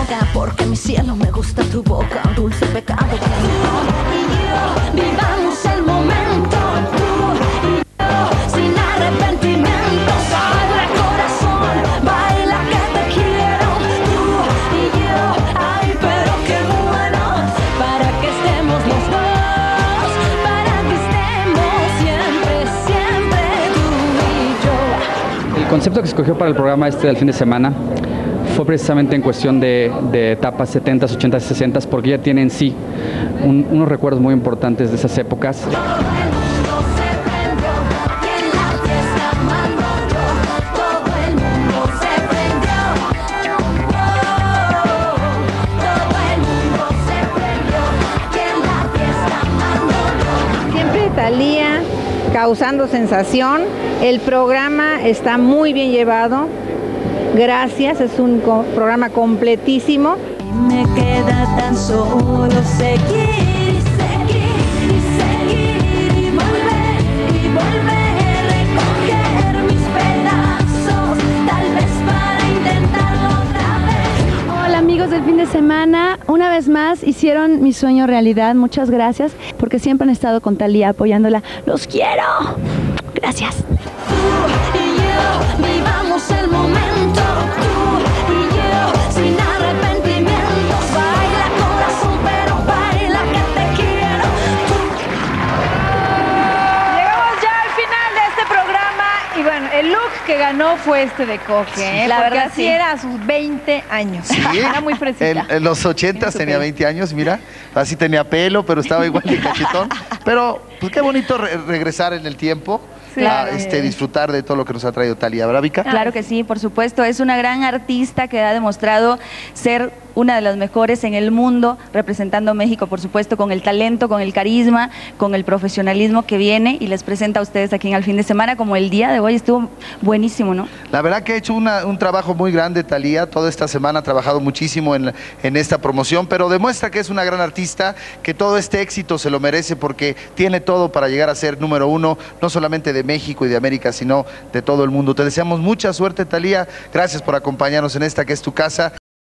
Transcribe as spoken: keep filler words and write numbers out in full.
droga, porque mi cielo me gusta tu boca, un dulce pecado. Tú y yo vivamos el momento, tú y yo sin arrepentimientos. Abre corazón, baila que te quiero, tú y yo. Ay, pero qué bueno, para que estemos los dos, para que estemos siempre, siempre tú y yo. El concepto que escogió para el programa este del fin de semana fue precisamente en cuestión de, de etapas setentas, ochentas y sesentas, porque ya tiene en sí un, unos recuerdos muy importantes de esas épocas. Todo el mundo se prendió, y en la fiesta mando yo. Todo el mundo se prendió, oh, todo el mundo se prendió, y en la fiesta mando yo. Siempre Thalía causando sensación. El programa está muy bien llevado. Gracias, es un co- programa completísimo. Me queda tan solo seguir, seguir y seguir y volver y volver, recoger mis pedazos, tal vez para intentarlo otra vez. Hola amigos del fin de semana, una vez más hicieron mi sueño realidad, muchas gracias, porque siempre han estado con Thalía apoyándola. ¡Los quiero! Gracias. Tú y yo vivamos el momento, tú y yo sin arrepentimientos. Baila corazón, pero baila que te quiero. Llegamos ya al final de este programa y bueno, el look que ganó fue este de Coque, ¿eh? la Porque verdad, así sí. era a sus veinte años. Sí, Era muy fresita. En, en los ochentas tenía veinte años, mira, así tenía pelo, pero estaba igual de cachetón. Pero, pues qué bonito re- regresar en el tiempo, Sí. a este, disfrutar de todo lo que nos ha traído Thalía Bravica. Claro que sí, por supuesto. Es una gran artista que ha demostrado ser una de las mejores en el mundo, representando a México, por supuesto, con el talento, con el carisma, con el profesionalismo que viene y les presenta a ustedes aquí en el fin de semana, como el día de hoy estuvo buenísimo, ¿no? La verdad que ha hecho una- un trabajo muy grande Thalía, toda esta semana ha trabajado muchísimo en, la- en esta promoción, pero demuestra que es una gran artista, que todo este éxito se lo merece porque tiene todo para llegar a ser número uno, no solamente de México y de América, sino de todo el mundo. Te deseamos mucha suerte, Thalía, gracias por acompañarnos en esta que es tu casa.